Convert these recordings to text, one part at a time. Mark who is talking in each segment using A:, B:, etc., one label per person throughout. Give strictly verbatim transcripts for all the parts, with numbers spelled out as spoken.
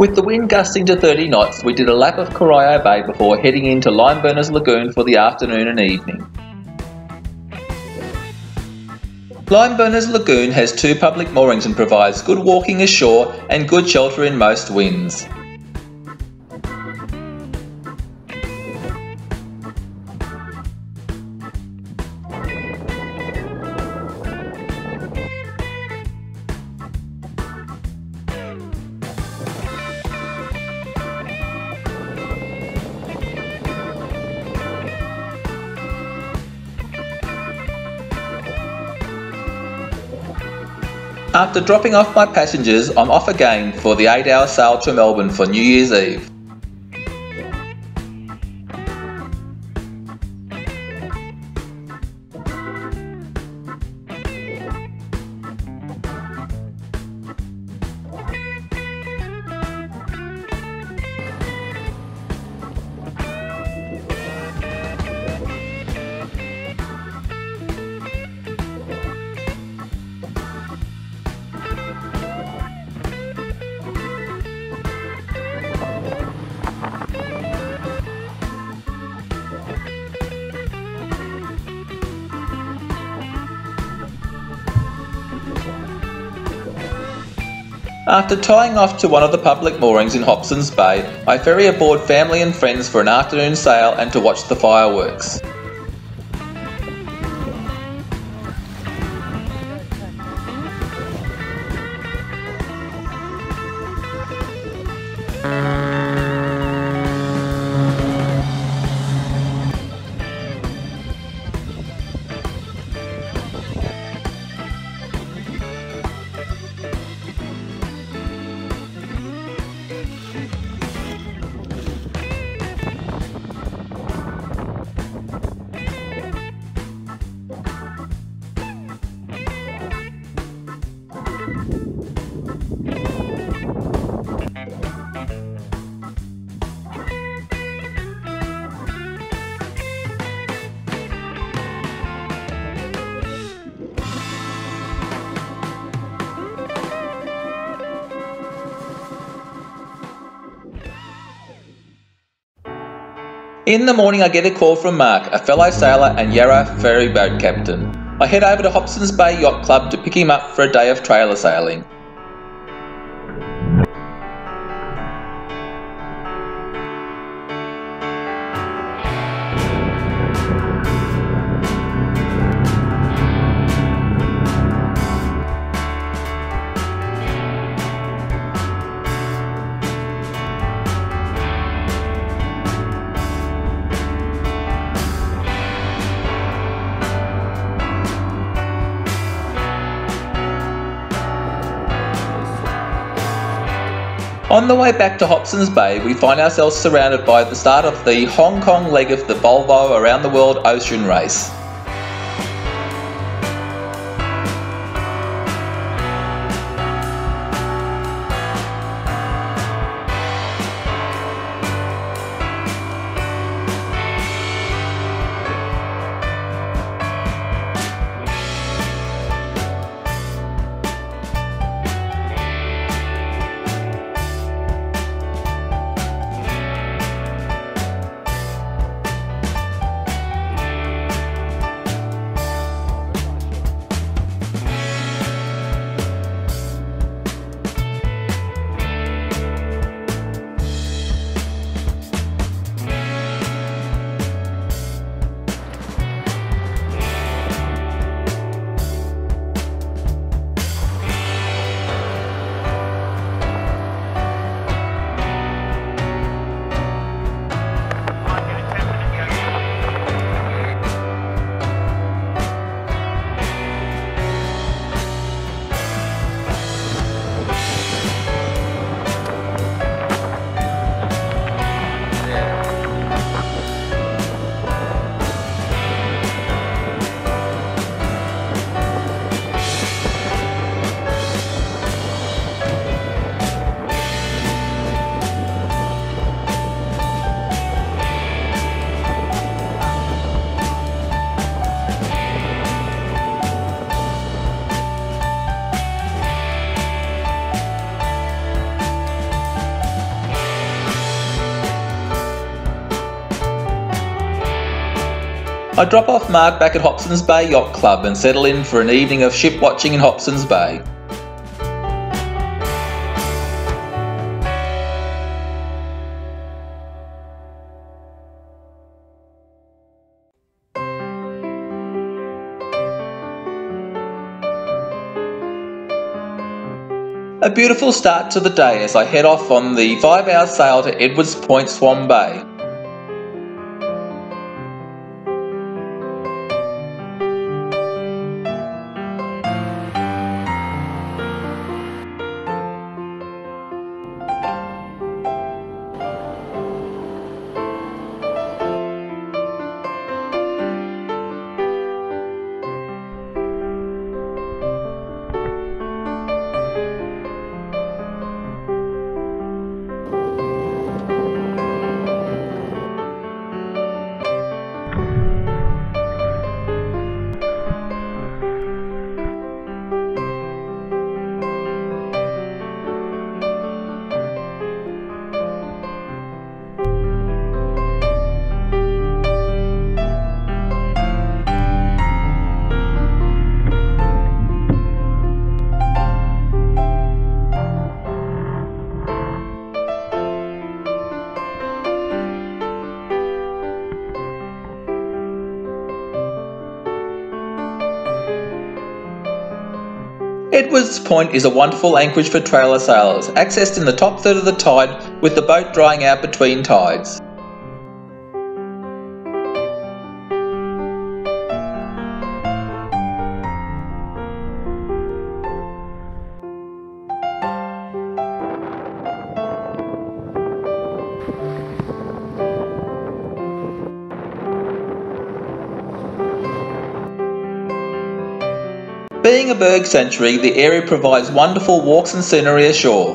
A: With the wind gusting to thirty knots, we did a lap of Corio Bay before heading into Limeburner's Lagoon for the afternoon and evening. Limeburner's Lagoon has two public moorings and provides good walking ashore and good shelter in most winds. After dropping off my passengers, I'm off again for the eight hour sail to Melbourne for New Year's Eve. After tying off to one of the public moorings in Hobson's Bay, I ferry aboard family and friends for an afternoon sail and to watch the fireworks. In the morning I get a call from Mark, a fellow sailor and Yarra ferry boat captain. I head over to Hobson's Bay Yacht Club to pick him up for a day of trailer sailing. On the way back to Hobson's Bay, we find ourselves surrounded by the start of the Hong Kong leg of the Volvo Around the World Ocean Race. I drop off Mark back at Hobson's Bay Yacht Club and settle in for an evening of ship watching in Hobson's Bay. A beautiful start to the day as I head off on the five hour sail to Edwards Point Swan Bay. Edwards Point is a wonderful anchorage for trailer sailors, accessed in the top third of the tide with the boat drying out between tides. Being a berg sanctuary, the area provides wonderful walks and scenery ashore.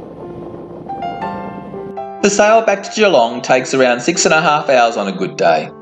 A: The sail back to Geelong takes around six and a half hours on a good day.